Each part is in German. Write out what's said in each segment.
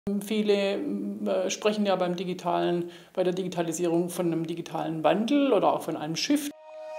Viele sprechen ja bei der Digitalisierung von einem digitalen Wandel oder auch von einem Shift.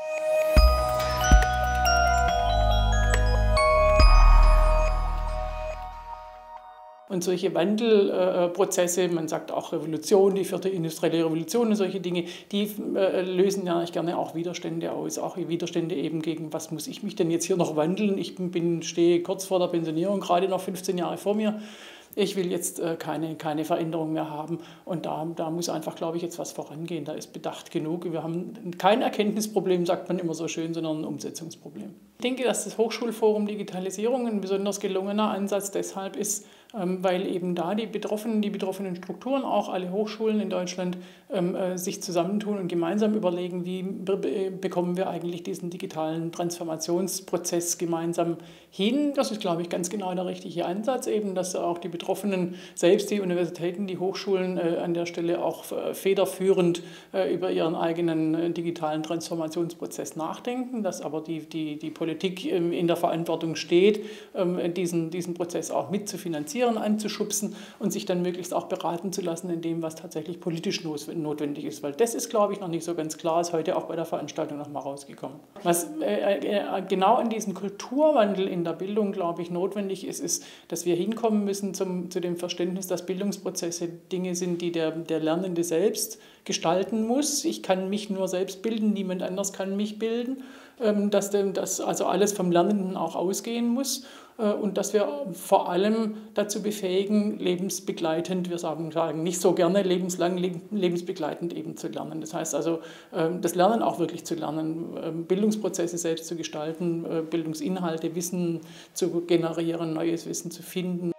Und solche Wandelprozesse, man sagt auch Revolution, die vierte industrielle Revolution und solche Dinge, die lösen ja eigentlich gerne auch Widerstände aus. Auch Widerstände eben gegen, was muss ich mich denn jetzt hier noch wandeln? Ich stehe kurz vor der Pensionierung, gerade noch 15 Jahre vor mir. Ich will jetzt keine Veränderung mehr haben. Und da muss einfach, glaube ich, jetzt was vorangehen. Da ist Bedacht genug. Wir haben kein Erkenntnisproblem, sagt man immer so schön, sondern ein Umsetzungsproblem. Ich denke, dass das Hochschulforum Digitalisierung ein besonders gelungener Ansatz deshalb ist, weil eben da die betroffenen Strukturen, auch alle Hochschulen in Deutschland, sich zusammentun und gemeinsam überlegen, wie bekommen wir eigentlich diesen digitalen Transformationsprozess gemeinsam hin. Das ist, glaube ich, ganz genau der richtige Ansatz, eben, dass auch die Betroffenen, selbst die Universitäten, die Hochschulen an der Stelle auch federführend über ihren eigenen digitalen Transformationsprozess nachdenken, dass aber die Politik in der Verantwortung steht, diesen Prozess auch mitzufinanzieren, anzuschubsen und sich dann möglichst auch beraten zu lassen in dem, was tatsächlich politisch notwendig ist. Weil das ist, glaube ich, noch nicht so ganz klar, ist heute auch bei der Veranstaltung noch mal rausgekommen. Was genau an diesem Kulturwandel in der Bildung, glaube ich, notwendig ist, ist, dass wir hinkommen müssen zu dem Verständnis, dass Bildungsprozesse Dinge sind, die der Lernende selbst gestalten muss. Ich kann mich nur selbst bilden, niemand anders kann mich bilden. Dass also alles vom Lernenden auch ausgehen muss und dass wir vor allem dazu befähigen, lebensbegleitend, wir sagen nicht so gerne lebenslang, lebensbegleitend eben zu lernen. Das heißt also, das Lernen auch wirklich zu lernen, Bildungsprozesse selbst zu gestalten, Bildungsinhalte, Wissen zu generieren, neues Wissen zu finden